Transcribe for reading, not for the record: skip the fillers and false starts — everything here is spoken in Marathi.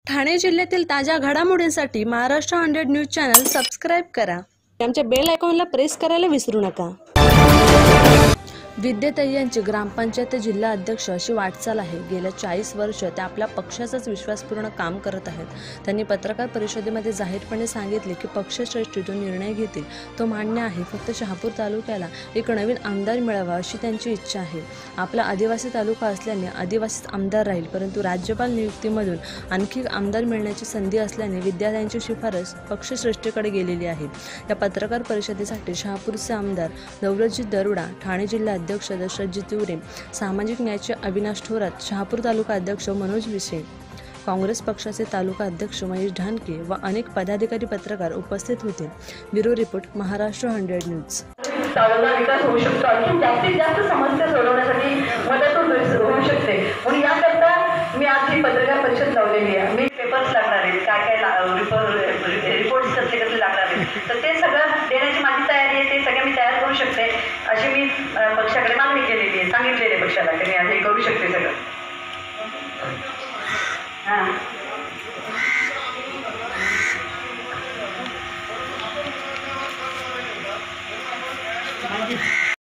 ठाणे जिल्ह्यातील ताज्या घडामोडींसाठी महाराष्ट्र 100 न्यूज चॅनल सबस्क्राइब करा. आमच्या बेल आयकॉनला प्रेस करायला विसरू नका. विद्याताई यांची ग्रामपंचायत ते जिल्हा अध्यक्ष अशी वाटचाल आहे. गेल्या 40 वर्ष ते आपल्या पक्षाचंच विश्वासपूर्ण काम करत आहेत. त्यांनी पत्रकार परिषदेमध्ये जाहीरपणे सांगितले की पक्षश्रेष्ठी जो निर्णय घेतील तो मान्य आहे. फक्त शहापूर तालुक्याला एक नवीन आमदार मिळावा अशी त्यांची इच्छा आहे. आपला आदिवासी तालुका असल्याने आदिवासीच आमदार राहील, परंतु राज्यपाल नियुक्तीमधून आणखी आमदार मिळण्याची संधी असल्याने विद्याताईंची शिफारस पक्षश्रेष्ठीकडे गेलेली आहे. या पत्रकार परिषदेसाठी शहापूरचे आमदार दौलतजी दरोडा, ठाणे जिल्हा अध्यक्ष दशरथजी तिवरे, सामाजिक न्यायाचे अविनाश थोरात, शहापूर तालुका अध्यक्ष मनोज विसे, काँग्रेस पक्षाचे तालुका अध्यक्ष महेश ढानके व अनेक पदाधिकारी पत्रकार उपस्थित होते. Bureau report, Maharashtra 100 news. विकास होऊ शकतो, आणखी जास्तीत जास्त समस्या सोडवण्यासाठी मदत होऊ शकते. म्हणून याकरता मी आज ही पत्रकार परिषद लावलेली आहे. मी पेपर्स लागणार आहेत, काय रिपोर्ट्स कसले लागणार आहेत, तर ते सगळं देण्याची माझी तयारी आहे. ते सगळं मी तयार करू शकते अशी मी पक्षाकडे मागणी केलेली आहे, सांगितलेले पक्षाला की मी हे करू शकते सगळं. हां.